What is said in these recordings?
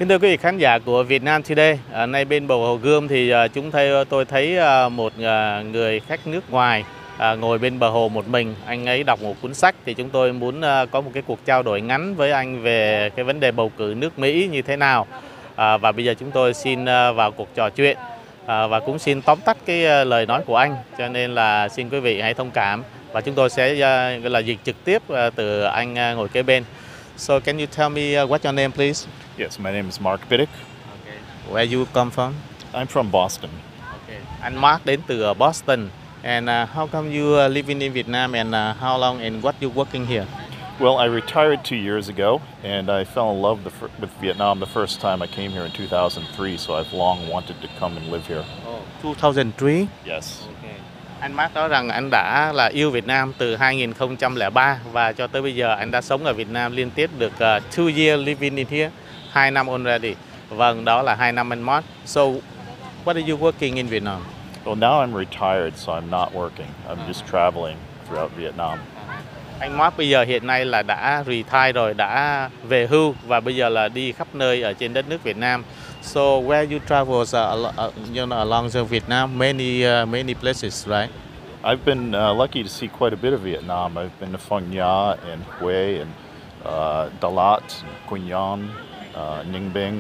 Kính thưa quý vị khán giả của Việt Nam Today, ở ngay bên bờ Hồ Gươm thì tôi thấy một người khách nước ngoài ngồi bên bờ hồ một mình. Anh ấy đọc một cuốn sách thì chúng tôi muốn có một cái cuộc trao đổi ngắn với anh về cái vấn đề bầu cử nước Mỹ như thế nào. Và bây giờ chúng tôi xin vào cuộc trò chuyện và cũng xin tóm tắt cái lời nói của anh. Cho nên là xin quý vị hãy thông cảm và chúng tôi sẽ dịch trực tiếp từ anh ngồi kế bên. So can you tell me what's your name, please? Yes, my name is Mark Biddick. Okay. Where you come from? I'm from Boston. Okay. Anh Mark đến từ Boston. And how come you living in Vietnam and how long and what you working here? Well, I retired 2 years ago, and I fell in love with Vietnam the first time I came here in 2003, so I've long wanted to come and live here. Oh, 2003? Yes. Okay. Anh Mark nói rằng anh đã yêu Việt Nam từ 2003 và cho tới bây giờ anh đã sống ở Việt Nam liên tiếp được 2 years living in here, 2 năm already. Vâng, đó là 2 năm anh Mark. So, what are you working in Vietnam? Well, now I'm retired, so I'm not working. I'm just traveling throughout Vietnam. Anh Mark bây giờ hiện nay là đã retire rồi, đã về hưu và bây giờ là đi khắp nơi ở trên đất nước Việt Nam. So where you travel along the Vietnam, many places, right? I've been lucky to see quite a bit of Vietnam. I've been to Phong Nha and Hue and Đà Lạt, Quy Nhon, Ninh Bình.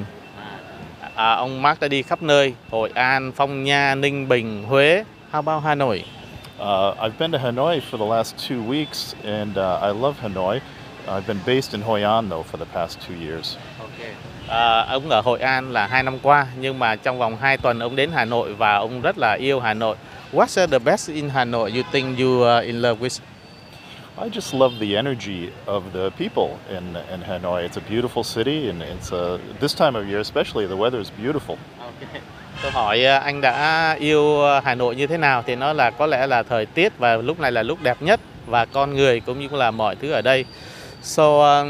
Ông Mark đã đi khắp nơi, Hội An, Phong Nha, Ninh Bình, Huế. How about Hanoi? I've been to Hanoi for the last 2 weeks, and I love Hanoi. I've been based in Hoi An, though, for the past 2 years. Okay. Ông ở Hội An là 2 năm qua, nhưng mà trong vòng 2 tuần ông đến Hà Nội và ông rất là yêu Hà Nội. What's the best in Hanoi you think you are in love with? I just love the energy of the people in Hanoi. It's a beautiful city, and this time of year especially, the weather is beautiful. Okay. Tôi hỏi anh đã yêu Hà Nội như thế nào thì nó là có lẽ là thời tiết và lúc này là lúc đẹp nhất và con người cũng như là mọi thứ ở đây. So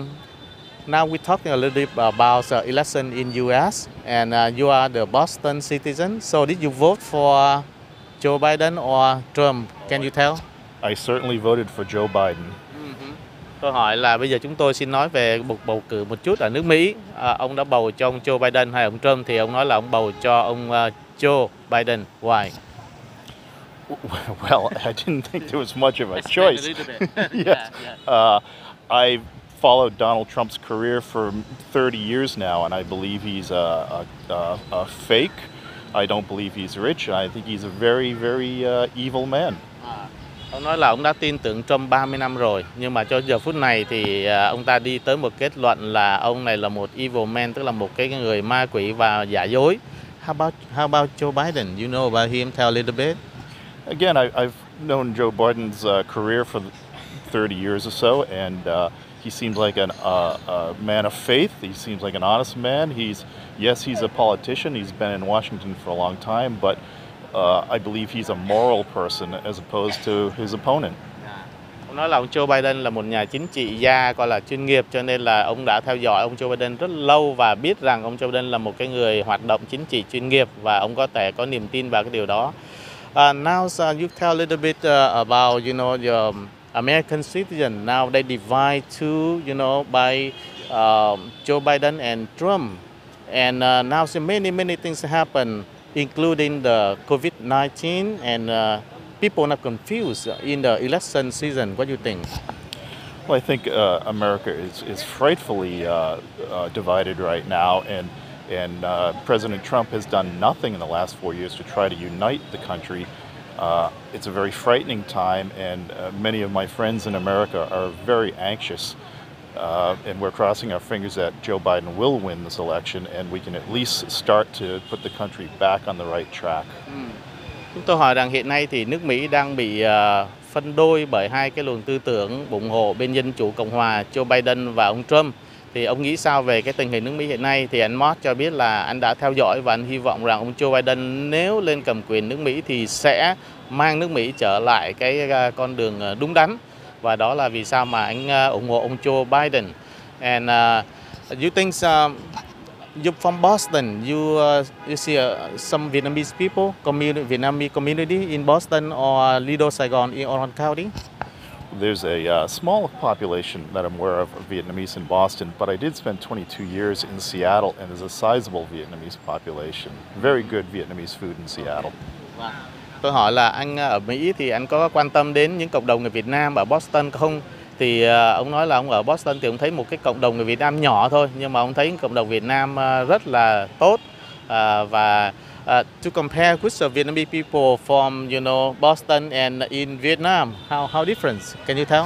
now we're talking a little bit about the election in US and you are the Boston citizen. So did you vote for Joe Biden or Trump? Can you tell? I certainly voted for Joe Biden. Tôi hỏi là bây giờ chúng tôi xin nói về cuộc bầu cử một chút ở nước Mỹ. Ông đã bầu cho ông Joe Biden hay ông Trump thì ông nói là ông bầu cho ông Joe Biden. Why? Well, I didn't think there was much of a choice. A little bit. Yes. I've followed Donald Trump's career for 30 years now, and I believe he's a fake. I don't believe he's rich, and I think he's a very, very evil man. Ông nói là ông đã tin tưởng Trump 30 năm rồi, nhưng mà cho giờ phút này thì ông ta đi tới một kết luận là ông này là một evil man, tức là một cái người ma quỷ và giả dối. How about Joe Biden? You know about him? Tell a little bit. Again, I've known Joe Biden's career for 30 years or so, and he seems like a man of faith. He seems like an honest man. He's a politician. He's been in Washington for a long time, but I believe he's a moral person as opposed to his opponent. Ông nói là ông Joe Biden là một nhà chính trị gia gọi là chuyên nghiệp, cho nên là ông đã theo dõi ông Joe Biden rất lâu và biết rằng ông Joe Biden là một cái người hoạt động chính trị chuyên nghiệp và ông có thể có niềm tin vào cái điều đó. Now you tell a little bit about your American citizen. Now they divide by Joe Biden and Trump, and now so many things happen, including the COVID-19, and people are confused in the election season. What do you think? Well, I think America is frightfully divided right now, and President Trump has done nothing in the last 4 years to try to unite the country. It's a very frightening time, and many of my friends in America are very anxious. And we're crossing our fingers that Joe Biden will win this election, and we can at least start to put the country back on the right track. Chúng tôi hỏi rằng hiện nay thì nước Mỹ đang bị phân đôi bởi hai cái luồng tư tưởng ủng hộ bên Dân Chủ Cộng Hòa, Joe Biden và ông Trump. Thì ông nghĩ sao về cái tình hình nước Mỹ hiện nay? Thì anh Mark cho biết là anh đã theo dõi và anh hy vọng rằng ông Joe Biden nếu lên cầm quyền nước Mỹ thì sẽ mang nước Mỹ trở lại cái con đường đúng đắn. Và đó là vì sao mà anh ủng hộ ông Joe Biden. And you think you're from Boston? You see some Vietnamese people, Vietnamese community in Boston or Lido, Saigon in Orange County? There's a small population that I'm aware of Vietnamese in Boston, but I did spend 22 years in Seattle, and there's a sizable Vietnamese population. Very good Vietnamese food in Seattle. Tôi hỏi là anh ở Mỹ thì anh có quan tâm đến những cộng đồng người Việt Nam ở Boston không? Thì ông nói là ông ở Boston thì ông thấy một cái cộng đồng người Việt Nam nhỏ thôi, nhưng mà ông thấy cộng đồng Việt Nam rất là tốt. Và to compare with the Vietnamese people from Boston and in Vietnam, how different? Can you tell?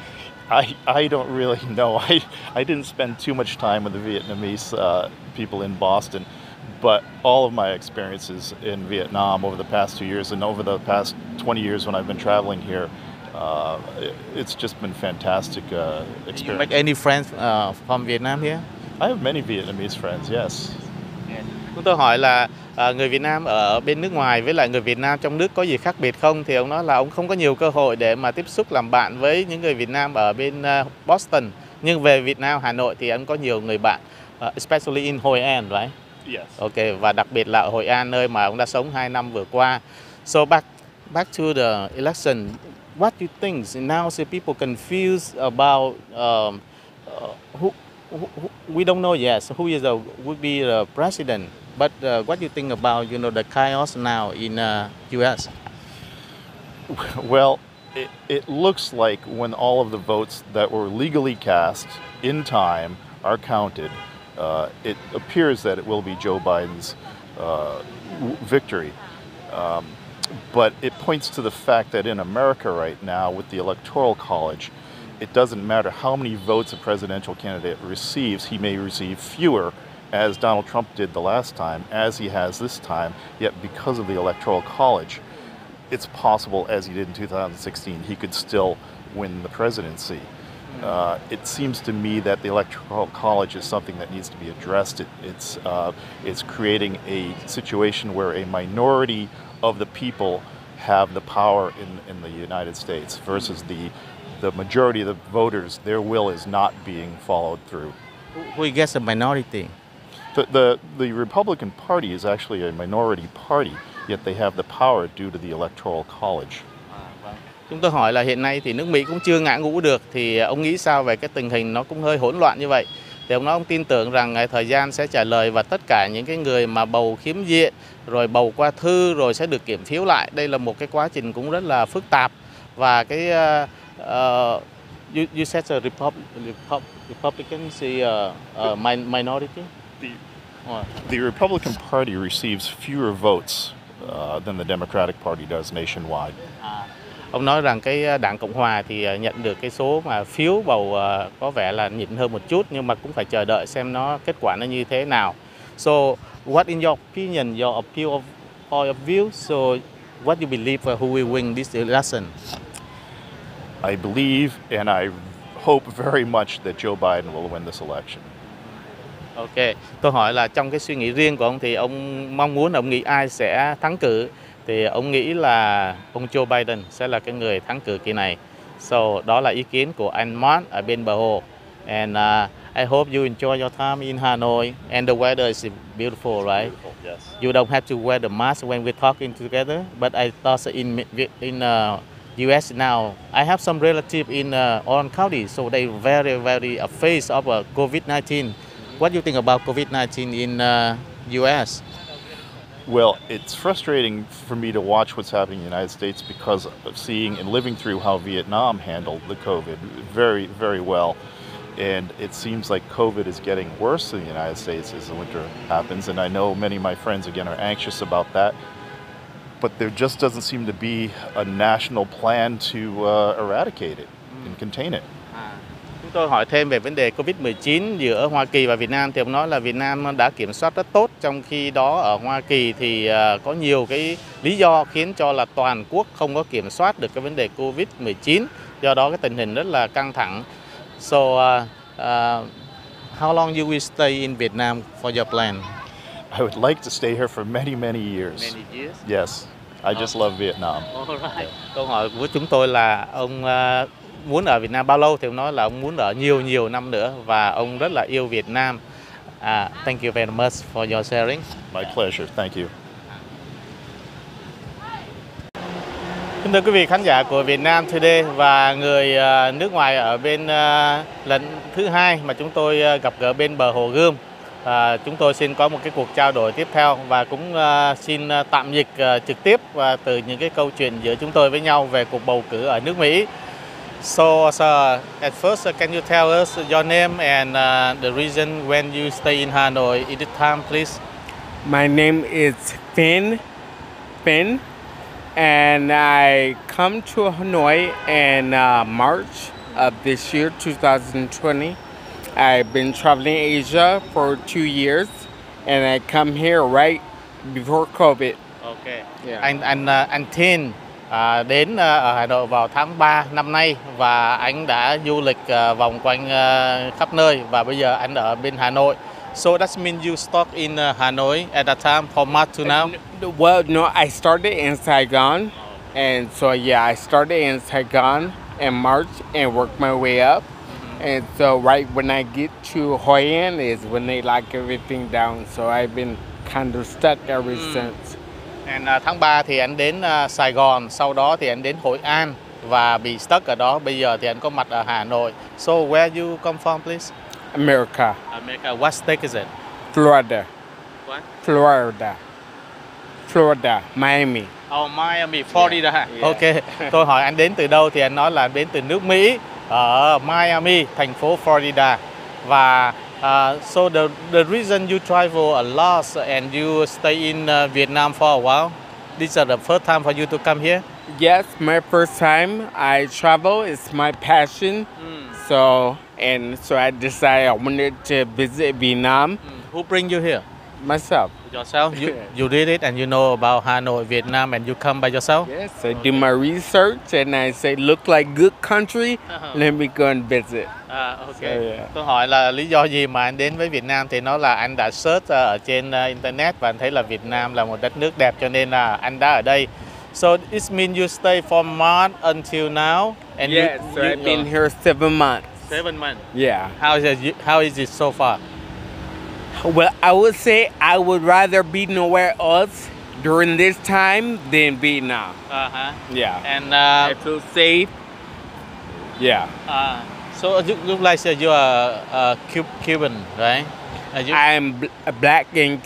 I don't really know. I didn't spend too much time with the Vietnamese people in Boston, but all of my experiences in Vietnam over the past 2 years and over the past 20 years when I've been traveling here, it's just been fantastic experience. You make any friends from Vietnam here? I have many Vietnamese friends, yes. Tôi hỏi là người Việt Nam ở bên nước ngoài với lại người Việt Nam trong nước có gì khác biệt không? Thì ông nói là ông không có nhiều cơ hội để mà tiếp xúc làm bạn với những người Việt Nam ở bên Boston. Nhưng về Việt Nam, Hà Nội thì ông có nhiều người bạn, especially in Hội An, right? Yes. Ok, và đặc biệt là ở Hội An, nơi mà ông đã sống 2 năm vừa qua. So back to the election, what do you think? Now the people confused about who we don't know yet who would be the president. But what do you think about the chaos now in U.S.? Well, it looks like when all of the votes that were legally cast in time are counted, it appears that it will be Joe Biden's victory. But it points to the fact that in America right now, with the Electoral College, it doesn't matter how many votes a presidential candidate receives. He may receive fewer, as Donald Trump did the last time, as he has this time, yet because of the Electoral College, it's possible, as he did in 2016, he could still win the presidency. It seems to me that the Electoral College is something that needs to be addressed. It's creating a situation where a minority of the people have the power in the United States versus the majority of the voters, their will is not being followed through. Who gets a minority? The Republican Party is actually a minority party, yet they have the power due to the Electoral College. Chúng tôi hỏi là hiện nay thì nước Mỹ cũng chưa ngã ngũ được, thì ông nghĩ sao về cái tình hình nó cũng hơi hỗn loạn như vậy? Thì ông nói ông tin tưởng rằng thời gian sẽ trả lời và tất cả những cái người mà bầu khiếm diện, rồi bầu qua thư, rồi sẽ được kiểm phiếu lại. Đây là một cái quá trình cũng rất là phức tạp. Và cái you said the Republicans minority? The Republican Party receives fewer votes than the Democratic Party does nationwide. Ông nói rằng cái đảng Cộng Hòa thì nhận được cái số mà phiếu bầu có vẻ là nhỉnh hơn một chút, nhưng mà cũng phải chờ đợi xem nó kết quả nó như thế nào. So, what in your opinion, your appeal of all of view? So, what you believe who will win this election? I believe and I hope very much that Joe Biden will win this election. Ok, tôi hỏi là trong cái suy nghĩ riêng của ông thì ông mong muốn, ông nghĩ ai sẽ thắng cử? Thì ông nghĩ là ông Joe Biden sẽ là cái người thắng cử kỳ này. So, đó là ý kiến của anh Mark ở bên bờ hồ. And I hope you enjoy your time in Hanoi. And the weather is beautiful, right? Beautiful, yes. You don't have to wear the mask when we're talking together. But I thought in U.S. now, I have some relative in Orange County, so they very, very afraid of COVID-19. What do you think about COVID-19 in U.S.? Well, it's frustrating for me to watch what's happening in the United States because of seeing and living through how Vietnam handled the COVID very, very well. And it seems like COVID is getting worse in the United States as the winter happens. And I know many of my friends, again, are anxious about that. But there just doesn't seem to be a national plan to eradicate it and contain it. Chúng tôi hỏi thêm về vấn đề Covid-19 giữa Hoa Kỳ và Việt Nam, thì ông nói là Việt Nam đã kiểm soát rất tốt, trong khi đó ở Hoa Kỳ thì có nhiều cái lý do khiến cho là toàn quốc không có kiểm soát được cái vấn đề Covid-19, do đó cái tình hình rất là căng thẳng. So, how long you will stay in Vietnam for your plan? I would like to stay here for many, many years. Many years? Yes, I just love Vietnam. Alright. Câu hỏi của chúng tôi là ông muốn ở Việt Nam bao lâu, thì ông nói là ông muốn ở nhiều năm nữa và ông rất là yêu Việt Nam. Thank you very much for your sharing. My pleasure. Thank you. Kính thưa quý vị khán giả của Việt Nam Today và người nước ngoài ở bên lần thứ hai mà chúng tôi gặp gỡ bên bờ Hồ Gươm. Chúng tôi xin có một cái cuộc trao đổi tiếp theo và cũng xin tạm dịch trực tiếp từ những cái câu chuyện giữa chúng tôi với nhau về cuộc bầu cử ở nước Mỹ. So, sir, at first, can you tell us your name and the reason when you stay in Hanoi at the time, please? My name is Finn, and I come to Hanoi in March of this year, 2020. I've been traveling Asia for 2 years, and I come here right before COVID. Okay. Yeah. Anh Tin đến ở Hà Nội vào tháng 3 năm nay và anh đã du lịch vòng quanh khắp nơi và bây giờ anh ở bên Hà Nội. So that means you stuck in Hanoi at that time from March to now? Well, no, I started in Saigon, and so yeah, I started in Saigon in March and worked my way up. And so right when I get to Hoi An is when they lock everything down. So I've been kind of stuck ever since. And tháng 3 thì anh đến Sài Gòn, sau đó thì anh đến Hội An và bị stuck ở đó. Bây giờ thì anh có mặt ở Hà Nội. So where you come from, please? America. America. What state is it? Florida. What? Florida. Miami. Oh, Miami, Florida. Yeah. Ok. Tôi hỏi anh đến từ đâu thì anh nói là anh đến từ nước Mỹ ở Miami, thành phố Florida. Và so the reason you travel a lot and you stay in Vietnam for a while, this is the first time for you to come here? Yes, my first time I travel. It's my passion. So I decided I wanted to visit Vietnam Who bring you here? myself. Yourself? You did it and you know about Hanoi, Vietnam and you come by yourself? Yes, I do my research and I say, look like good country, let me go and visit. Ok. So, yeah. Tôi hỏi là lý do gì mà anh đến với Việt Nam thì nó là anh đã search ở trên internet và anh thấy là Việt Nam là một đất nước đẹp cho nên là anh đã ở đây. So it means you stay from March until now and Yes, so I've been here 7 months. 7 months. Yeah. How is it so far? Well, I would say I would rather be nowhere else during this time than Vietnam. Yeah. And I feel safe. Yeah. so you look like you are Cuban, right? I'm black and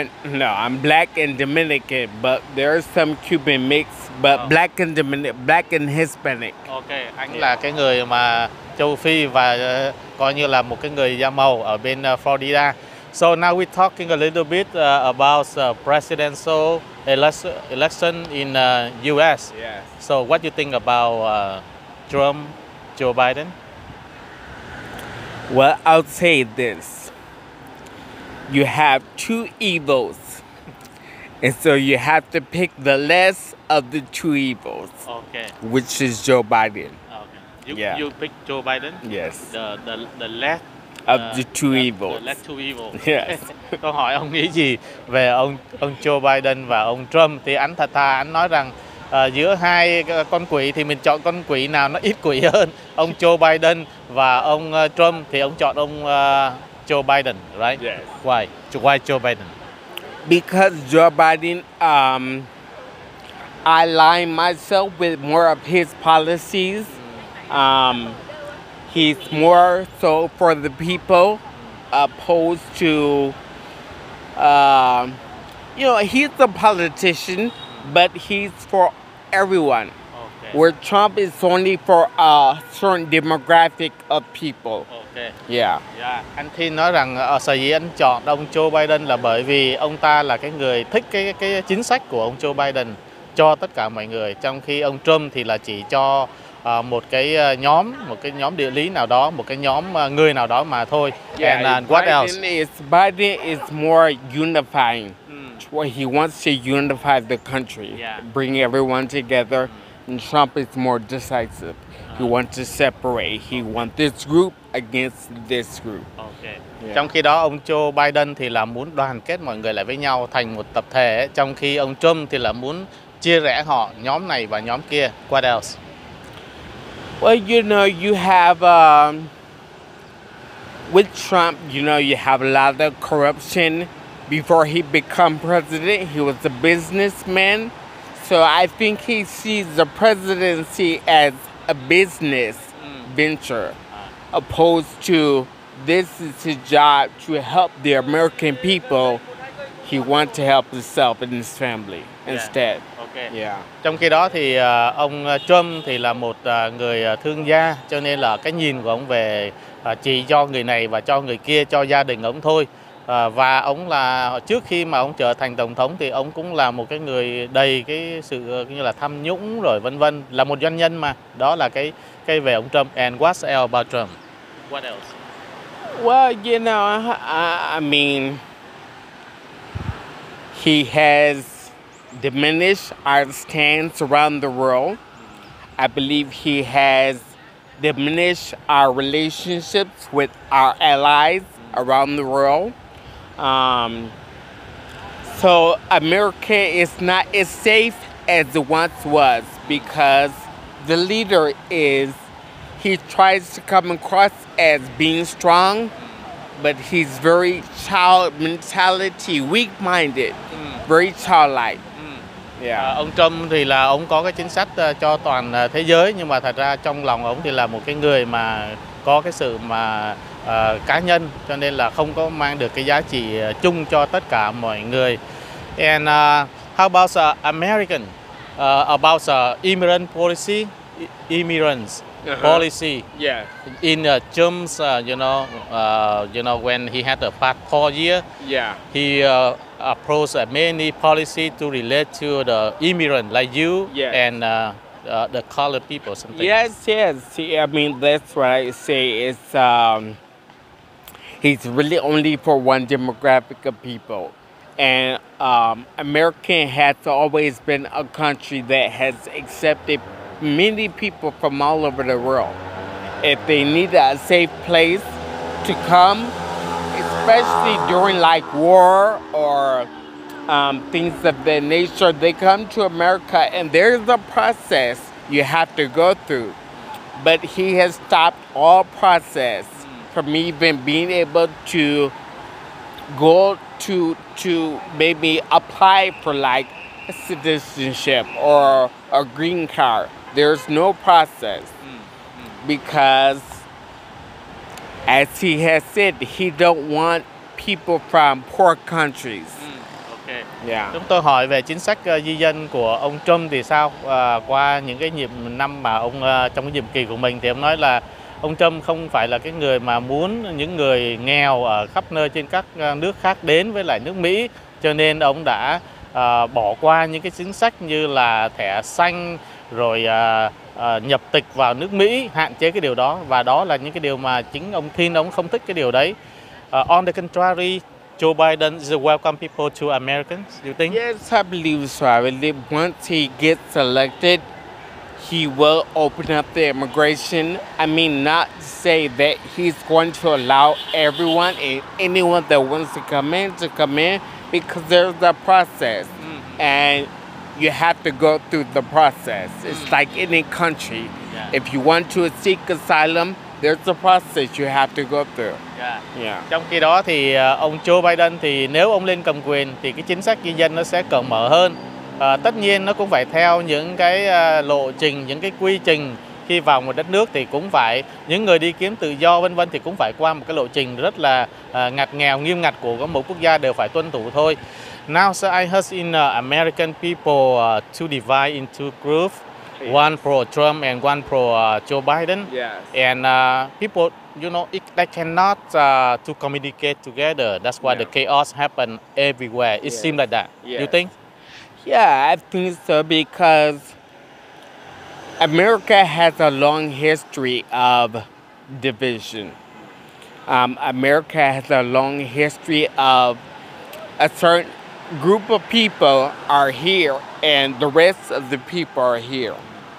I'm black and Dominican, but there's some Cuban mix, but black and Hispanic. Ok, anh là cái người mà châu Phi và coi như là một cái người da màu ở bên Florida. So now we're talking a little bit about presidential election in U.S. Yeah. So what do you think about Trump, Joe Biden? Well, I'll say this. You have two evils. And so you have to pick the less of the two evils, Okay. which is Joe Biden. Okay. You pick Joe Biden? Yes. The left Of the two evils. The left two evils. Yes. Tôi hỏi ông nghĩ gì về ông Joe Biden và ông Trump thì anh thật thà anh nói rằng giữa hai con quỷ thì mình chọn con quỷ nào nó ít quỷ hơn. Ông Joe Biden và ông Trump thì ông chọn ông Joe Biden, right? Yes. Why Joe Biden? Because Joe Biden, I align myself with more of his policies. He's more so for the people, opposed to, he's a politician, but he's for everyone. Okay. Where Trump is only for a certain demographic of people. Okay. Yeah. Yeah. Anh Thiên nói rằng sở dĩ anh chọn ông Joe Biden là bởi vì ông ta là cái người thích cái chính sách của ông Joe Biden cho tất cả mọi người, trong khi ông Trump thì là chỉ cho một cái nhóm địa lý nào đó, một cái nhóm người nào đó mà thôi. Yeah, And what else? Biden is more unifying. He wants to unify the country, Yeah. bring everyone together. And Trump is more decisive. He wants to separate. He wants this group against this group. Okay. Yeah. Trong khi đó ông Joe Biden thì là muốn đoàn kết mọi người lại với nhau thành một tập thể, trong khi ông Trump thì là muốn chia rẽ họ, nhóm này và nhóm kia. What else? Well, you have with Trump, you have a lot of corruption. Before he became president, he was a businessman. so I think he sees the presidency as a business venture, opposed to this is his job to help the American people. He wants to help himself and his family instead. Okay. Yeah. Trong khi đó thì ông Trump thì là một người thương gia, cho nên là cái nhìn của ông về chỉ cho người này và cho người kia, cho gia đình ông thôi. Và ông là trước khi mà ông trở thành tổng thống thì ông cũng là một cái người đầy cái sự như là tham nhũng rồi vân vân, là một doanh nhân mà. Đó là cái về ông Trump. And what's else about Trump? What else? Well, you know, I mean, he has diminished our stance around the world. I believe he has diminished our relationships with our allies around the world. So America is not as safe as it once was because the leader he tries to come across as being strong, but he's very child mentality, weak-minded, very childlike. Yeah. Ông Trump thì là ông có cái chính sách cho toàn thế giới, nhưng mà thật ra trong lòng ông thì là một cái người mà có cái sự mà cá nhân, cho nên là không có mang được cái giá trị chung cho tất cả mọi người. And how about American about immigrant policy, immigrants policy? Yeah. In Trump's, you know, when he had the past 4 years, Yeah. he approached many policy to relate to the immigrant like you Yes. and the colored people. Something. Yes. See, I mean, that's what I say. It's he's really only for one demographic of people, and America has always been a country that has accepted many people from all over the world. If they need a safe place to come, especially during like war or things of that nature, they come to America, and there's a process you have to go through. But he has stopped all process from even being able to go to maybe apply for like a citizenship or a green card. There's no process because, as he has said, he don't want people from poor countries. Okay. Yeah. Chúng tôi hỏi về chính sách di dân của ông Trump thì sao? Qua những cái năm mà ông trong cái nhiệm kỳ của mình thì ông nói là ông Trump không phải là cái người mà muốn những người nghèo ở khắp nơi trên các nước khác đến với lại nước Mỹ, cho nên ông đã bỏ qua những cái chính sách như là thẻ xanh rồi nhập tịch vào nước Mỹ, hạn chế cái điều đó, và đó là những cái điều mà chính ông Thin ông không thích cái điều đấy. On the contrary, Joe Biden is welcome people to Americans, do you think? Yes, I believe so. I believe once he gets elected, he will open up the immigration. I mean, not to say that he's going to allow everyone and anyone that wants to come in, because there's a process, and you have to go through the process. It's like any country. Yeah. If you want to seek asylum, there's a process you have to go through. Yeah. Trong khi đó thì ông Joe Biden thì nếu ông lên cầm quyền thì cái chính sách di dân nó sẽ cởi mở hơn. Tất nhiên nó cũng phải theo những cái lộ trình, những cái quy trình. Khi vào một đất nước thì cũng phải, những người đi kiếm tự do vân vân thì cũng phải qua một cái lộ trình rất là ngặt nghèo, nghiêm ngặt của mỗi quốc gia đều phải tuân thủ thôi. Now, so I heard in American people to divide into groups, one pro Trump and one pro Joe Biden. Yes. And people, you know, they cannot to communicate together. That's why the chaos happen everywhere. It seems like that. Yes. You think? Yeah, I think so, because America has a long history of division. America has a long history of a certain group of people are here and the rest of the people are here.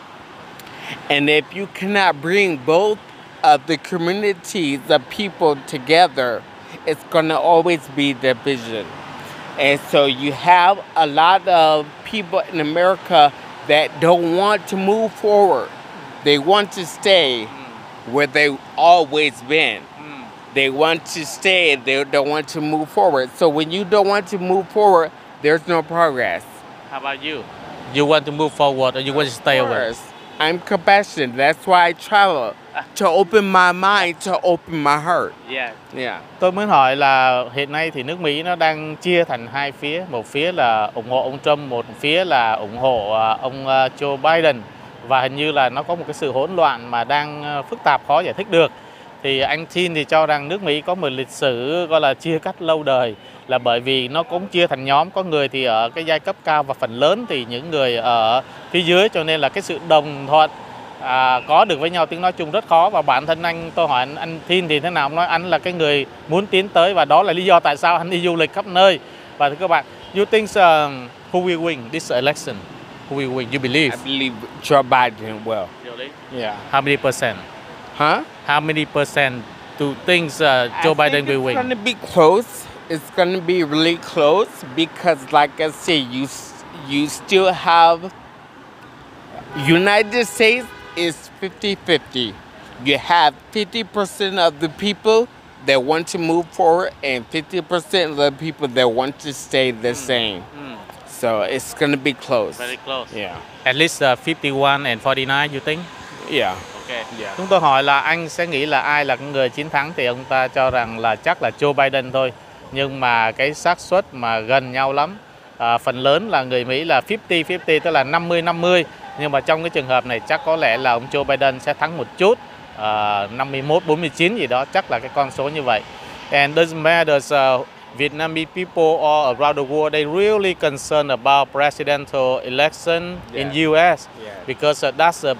And if you cannot bring both of the communities of people together, it's going to always be division. And so you have a lot of people in America that don't want to move forward. They want to stay where they've always been. They want to stay, they don't want to move forward. So when you don't want to move forward, there's no progress. How about you? You want to move forward or you want to stay Of away? course. I'm compassionate. That's why I travel. To open my mind, to open my heart. Yeah. Yeah. Tôi muốn hỏi là hiện nay thì nước Mỹ nó đang chia thành hai phía, một phía là ủng hộ ông Trump, một phía là ủng hộ ông Joe Biden, và hình như là nó có một cái sự hỗn loạn mà đang phức tạp khó giải thích được. Thì anh Tin thì cho rằng nước Mỹ có một lịch sử gọi là chia cắt lâu đời, là bởi vì nó cũng chia thành nhóm, có người thì ở cái giai cấp cao và phần lớn thì những người ở phía dưới, cho nên là cái sự đồng thuận có được với nhau, tiếng nói chung rất khó. Và bản thân anh, tôi hỏi anh Tin thì thế nào, ông nói anh là cái người muốn tiến tới và đó là lý do tại sao anh đi du lịch khắp nơi. Và thưa các bạn, you think who will win this election? Who will win? You believe? I believe Joe Biden will. Really? Yeah. How many percent? Huh? How many percent do think Joe Biden will It's win? gonna be close. It's gonna be really close because, like I said, you still have United States is 50-50. You have 50% of the people that want to move forward and 50% of the people that want to stay the same. So it's gonna be close. Very close. Yeah. At least 51 and 49, you think? Yeah. Okay. Yeah. Chúng tôi hỏi là anh sẽ nghĩ là ai là người chiến thắng, thì ông ta cho rằng là chắc là Joe Biden thôi. Nhưng mà cái xác suất mà gần nhau lắm. Phần lớn là người Mỹ là 50-50, tức là 50-50. Nhưng mà trong cái trường hợp này chắc có lẽ là ông Joe Biden sẽ thắng một chút, 51-49 gì đó, chắc là cái con số như vậy. And doesn't matter, Vietnamese people all around the world, they really concerned about presidential election in US because that's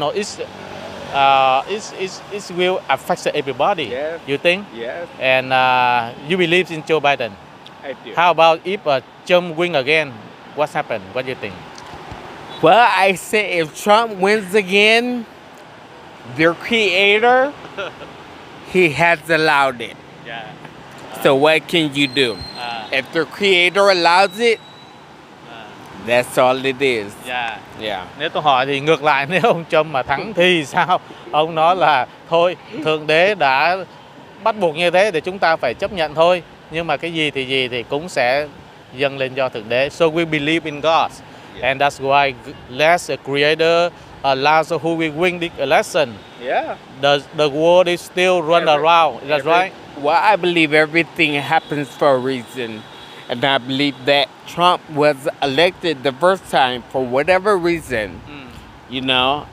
it will affect everybody. Yes. You think? Yes, And you believe in Joe Biden. I do. How about if Trump win again? What's happened? What do you think? Well, I say if Trump wins again, their creator, he has allowed it. Yeah. So what can you do? If the creator allows it, that's all it is. Yeah. Yeah. Nếu tôi hỏi thì ngược lại, nếu ông Trump mà thắng thì sao? Ông nói là thôi, Thượng Đế đã bắt buộc như thế thì chúng ta phải chấp nhận thôi. Nhưng mà cái gì thì cũng sẽ dâng lên do Thượng Đế. So we believe in God. And that's why let's the creator allows who will win the election. Yeah. The world is still run around. Is that right? Well, I believe everything happens for a reason. And I believe that Trump was elected the first time for whatever reason, you know.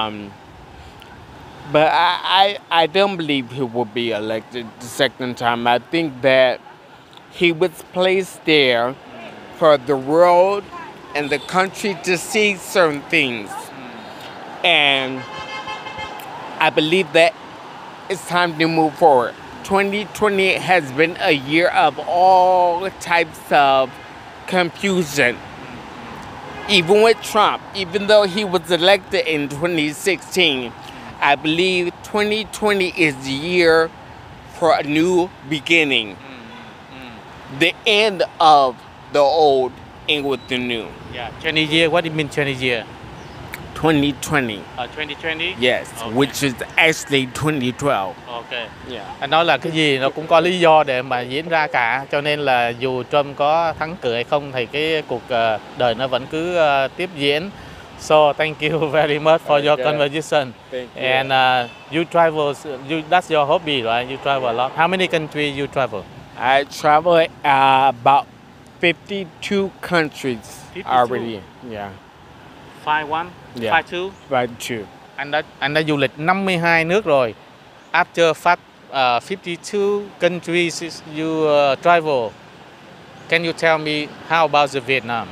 But I don't believe he will be elected the second time. I think that he was placed there for the world and the country to see certain things. And I believe that it's time to move forward. 2020 has been a year of all types of confusion. Even with Trump, even though he was elected in 2016, I believe 2020 is the year for a new beginning. The end of the old and with the new. Yeah. 20 year. What do you mean 20 year? 2020. 2020? Yes, Okay. which is actually 2012. Okay. Yeah. Anh nói là cái gì nó cũng có lý do để mà diễn ra cả, cho nên là dù Trump có thắng cử hay không thì cái cuộc đời nó vẫn cứ tiếp diễn. So thank you very much for your Okay. conversation. Thank you. And you travel, that's your hobby, right? You travel a lot. How many countries you travel? I traveled about 52 countries 52? already. Yeah, 51? Yeah. 52? 52. Anh đã du lịch 52 nước rồi. After 52 countries you travel, can you tell me how about the Vietnam?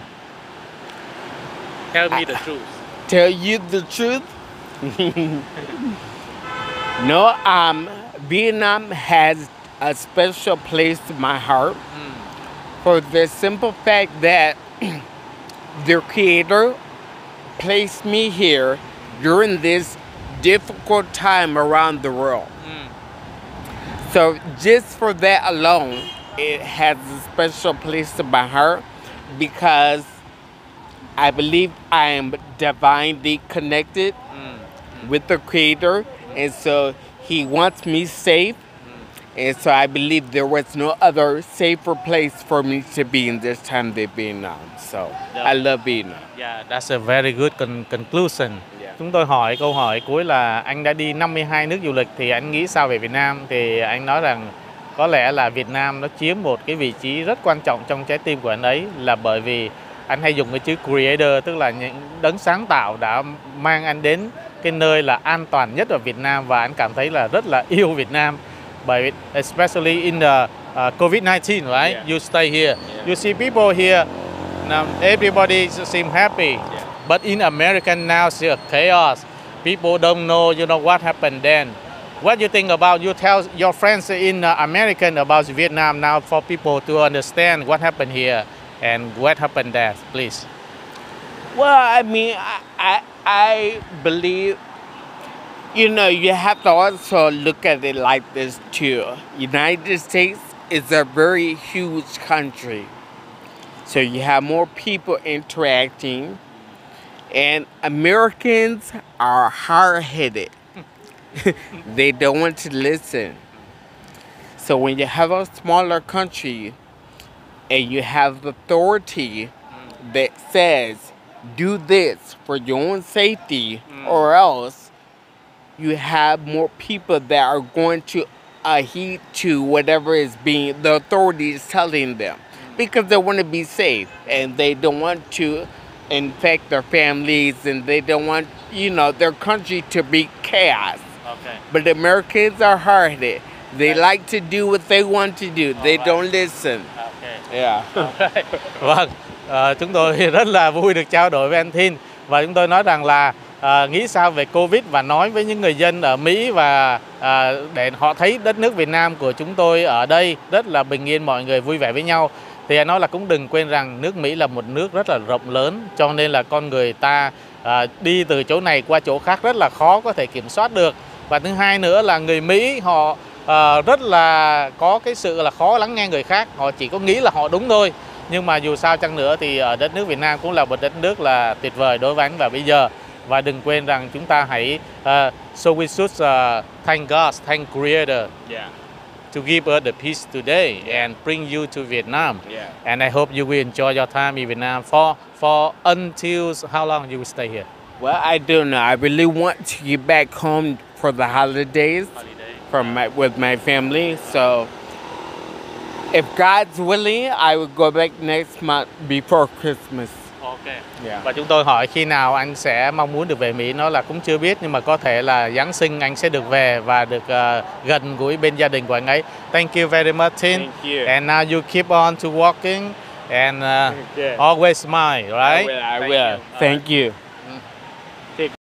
Tell me the truth. Tell you the truth? No, Vietnam has a special place in my heart for the simple fact that their creator placed me here during this difficult time around the world. So just for that alone, it has a special place in my heart because I believe I am divinely connected with the creator, and so he wants me safe, And so I believe there was no other safer place for me to be in this time than Vietnam. So I love Vietnam. Yeah, that's a very good conclusion. Yeah. Chúng tôi hỏi câu hỏi cuối là anh đã đi 52 nước du lịch thì anh nghĩ sao về Việt Nam? Thì anh nói rằng có lẽ là Việt Nam nó chiếm một cái vị trí rất quan trọng trong trái tim của anh ấy, là bởi vì anh hay dùng cái chữ creator, tức là những đấng sáng tạo đã mang anh đến cái nơi là an toàn nhất ở Việt Nam, và anh cảm thấy là rất là yêu Việt Nam. Bởi especially in the COVID-19, right? Yeah. You stay here. You see people here, now everybody seem happy. But in America now, it's a chaos. People don't know, what happened then. What do you think about, you tell your friends in American about Vietnam now for people to understand what happened here and what happened there, please. Well, I mean, I believe, you have to also look at it like this too. United States is a very huge country. So you have more people interacting, and Americans are hard-headed. They don't want to listen. So when you have a smaller country and you have authority that says, do this for your own safety or else, you have more people that are going to adhere to whatever the authority is telling them, because they want to be safe and they don't want to infect their families, and they don't want, their country to be chaos. Okay. But Americans are hard-headed. They like to do what they want to do. They don't listen. Okay. Yeah. Okay. Vâng, chúng tôi rất là vui được trao đổi với anh Thin, và chúng tôi nói rằng là nghĩ sao về Covid và nói với những người dân ở Mỹ, và để họ thấy đất nước Việt Nam của chúng tôi ở đây rất là bình yên, mọi người vui vẻ với nhau. Thì anh nói là cũng đừng quên rằng nước Mỹ là một nước rất là rộng lớn, cho nên là con người ta đi từ chỗ này qua chỗ khác rất là khó có thể kiểm soát được. Và thứ hai nữa là người Mỹ họ rất là có cái sự là khó lắng nghe người khác, họ chỉ có nghĩ là họ đúng thôi. Nhưng mà dù sao chăng nữa thì ở đất nước Việt Nam cũng là một đất nước là tuyệt vời đối với anh và bây giờ. Và đừng quên rằng chúng ta hãy so we should thank God, thank Creator. Yeah. To give us the peace today and bring you to Vietnam. Yeah. And I hope you will enjoy your time in Vietnam for until how long you will stay here? Well, I don't know. I really want to get back home for the holidays with my family. So if God's willing, I will go back next month before Christmas. Okay. Yeah. Và chúng tôi hỏi khi nào anh sẽ mong muốn được về Mỹ, nó là cũng chưa biết, nhưng mà có thể là Giáng sinh anh sẽ được về và được gần gũi bên gia đình của anh ấy. Thank you very much, Thin. Thank you. And now you keep on to walking and always smile, right? I will. Thank you.